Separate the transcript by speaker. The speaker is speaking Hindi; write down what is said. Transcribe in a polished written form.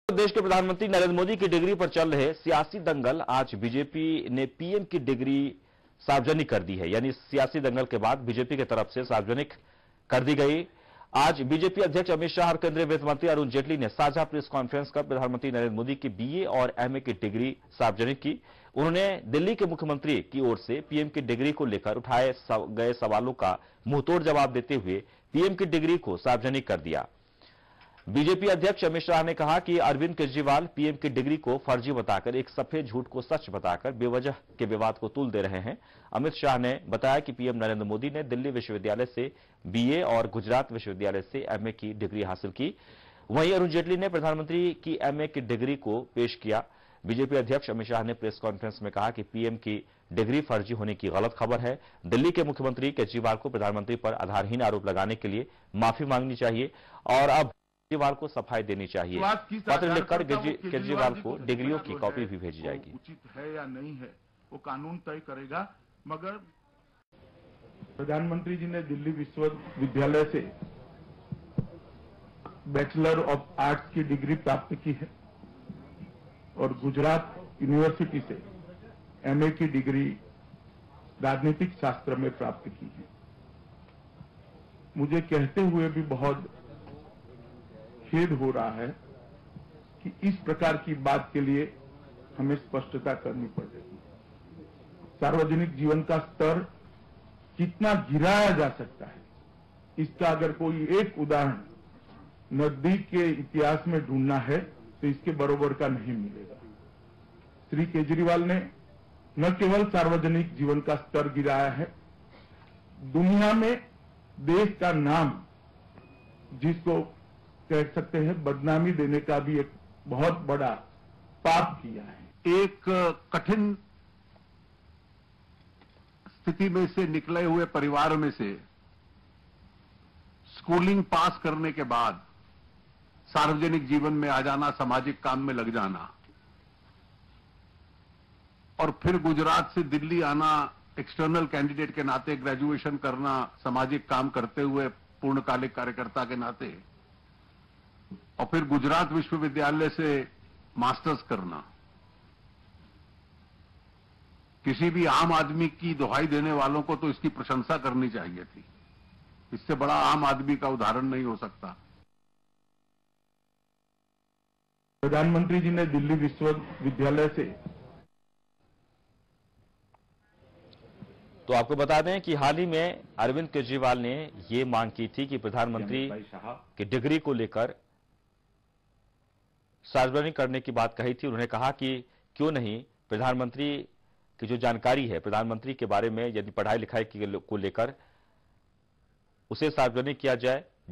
Speaker 1: देश के प्रधानमंत्री नरेंद्र मोदी की डिग्री पर चल रहे सियासी दंगल, आज बीजेपी ने पीएम की डिग्री सार्वजनिक कर दी है। यानी सियासी दंगल के बाद बीजेपी की तरफ से सार्वजनिक कर दी गई। आज बीजेपी अध्यक्ष अमित शाह और केंद्रीय वित्त मंत्री अरुण जेटली ने साझा प्रेस कॉन्फ्रेंस कर प्रधानमंत्री नरेंद्र मोदी की बीए और एमए की डिग्री सार्वजनिक की। उन्होंने दिल्ली के मुख्यमंत्री की ओर से पीएम की डिग्री को लेकर उठाए गए सवालों का मुंहतोड़ जवाब देते हुए पीएम की डिग्री को सार्वजनिक कर दिया। बीजेपी अध्यक्ष अमित शाह ने कहा कि अरविंद केजरीवाल पीएम की डिग्री को फर्जी बताकर एक सफेद झूठ को सच बताकर बेवजह के विवाद को तूल दे रहे हैं। अमित शाह ने बताया कि पीएम नरेंद्र मोदी ने दिल्ली विश्वविद्यालय से बीए और गुजरात विश्वविद्यालय से एमए की डिग्री हासिल की। वहीं अरुण जेटली ने प्रधानमंत्री की एमए की डिग्री को पेश किया। बीजेपी अध्यक्ष अमित शाह ने प्रेस कॉन्फ्रेंस में कहा कि पीएम की डिग्री फर्जी होने की गलत खबर है। दिल्ली के मुख्यमंत्री केजरीवाल को प्रधानमंत्री पर आधारहीन आरोप लगाने के लिए माफी मांगनी चाहिए और अब केजरीवाल को सफाई देनी चाहिए। पत्र लिखकर केजरीवाल को डिग्रियों की कॉपी भी भेजी जाएगी।
Speaker 2: उचित है या नहीं है वो कानून तय करेगा, मगर प्रधानमंत्री जी ने दिल्ली विश्वविद्यालय से बैचलर ऑफ आर्ट्स की डिग्री प्राप्त की है और गुजरात यूनिवर्सिटी से एमए की डिग्री राजनीतिक शास्त्र में प्राप्त की है। मुझे कहते हुए भी बहुत खेद हो रहा है कि इस प्रकार की बात के लिए हमें स्पष्टता करनी पड़ रही है। सार्वजनिक जीवन का स्तर कितना गिराया जा सकता है, इसका अगर कोई एक उदाहरण नजदीक के इतिहास में ढूंढना है तो इसके बराबर का नहीं मिलेगा। श्री केजरीवाल ने न केवल सार्वजनिक जीवन का स्तर गिराया है, दुनिया में देश का नाम, जिसको कह सकते हैं बदनामी देने का भी एक बहुत बड़ा पाप किया है।
Speaker 3: एक कठिन स्थिति में से निकले हुए परिवार में से स्कूलिंग पास करने के बाद सार्वजनिक जीवन में आ जाना, सामाजिक काम में लग जाना और फिर गुजरात से दिल्ली आना, एक्सटर्नल कैंडिडेट के नाते ग्रेजुएशन करना, सामाजिक काम करते हुए पूर्णकालिक कार्यकर्ता के नाते, और फिर गुजरात विश्वविद्यालय से मास्टर्स करना, किसी भी आम आदमी की दुहाई देने वालों को तो इसकी प्रशंसा करनी चाहिए थी। इससे बड़ा आम आदमी का उदाहरण नहीं हो सकता।
Speaker 2: प्रधानमंत्री जी ने दिल्ली विश्वविद्यालय से,
Speaker 1: तो आपको बता दें कि हाल ही में अरविंद केजरीवाल ने ये मांग की थी कि प्रधानमंत्री की डिग्री को लेकर सार्वजनिक करने की बात कही थी। उन्होंने कहा कि क्यों नहीं प्रधानमंत्री की जो जानकारी है, प्रधानमंत्री के बारे में यदि पढ़ाई लिखाई को लेकर उसे सार्वजनिक किया जाए।